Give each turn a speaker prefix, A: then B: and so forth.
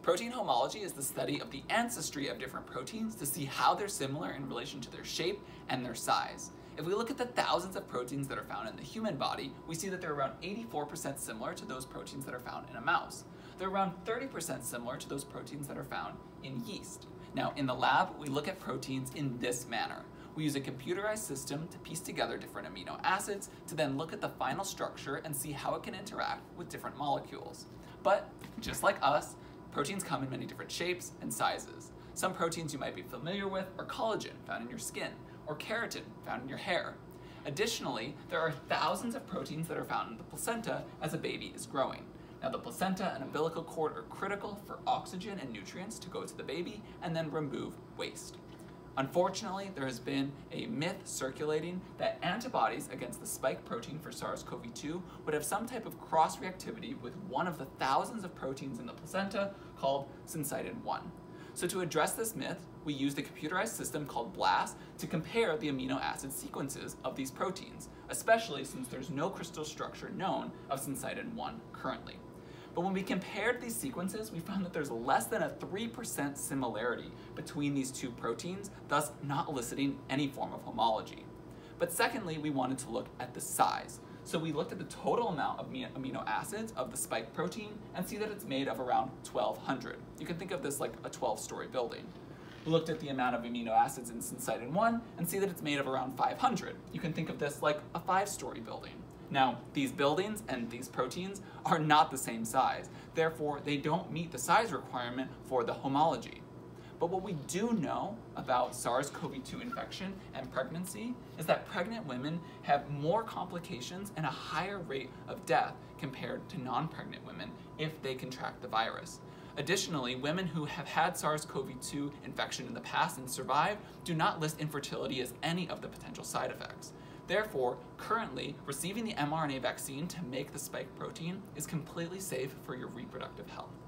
A: Protein homology is the study of the ancestry of different proteins to see how they're similar in relation to their shape and their size. If we look at the thousands of proteins that are found in the human body, we see that they're around 84% similar to those proteins that are found in a mouse. They're around 30% similar to those proteins that are found in yeast. Now, in the lab, we look at proteins in this manner. We use a computerized system to piece together different amino acids to then look at the final structure and see how it can interact with different molecules. But, just like us, proteins come in many different shapes and sizes. Some proteins you might be familiar with are collagen, found in your skin, or keratin, found in your hair. Additionally, there are thousands of proteins that are found in the placenta as a baby is growing. Now, the placenta and umbilical cord are critical for oxygen and nutrients to go to the baby and then remove waste. Unfortunately, there has been a myth circulating that antibodies against the spike protein for SARS-CoV-2 would have some type of cross-reactivity with one of the thousands of proteins in the placenta called syncytin-1. So to address this myth, we used a computerized system called BLAST to compare the amino acid sequences of these proteins, especially since there's no crystal structure known of syncytin-1 currently. But when we compared these sequences, we found that there's less than a 3% similarity between these two proteins, thus not eliciting any form of homology. But secondly, we wanted to look at the size. So we looked at the total amount of amino acids of the spike protein and see that it's made of around 1,200. You can think of this like a 12-story building. We looked at the amount of amino acids in syncytin-1 and see that it's made of around 500. You can think of this like a 5-story building. Now, these buildings and these proteins are not the same size. Therefore, they don't meet the size requirement for the homology. But what we do know about SARS-CoV-2 infection and pregnancy is that pregnant women have more complications and a higher rate of death compared to non-pregnant women if they contract the virus. Additionally, women who have had SARS-CoV-2 infection in the past and survived do not list infertility as any of the potential side effects. Therefore, currently, receiving the mRNA vaccine to make the spike protein is completely safe for your reproductive health.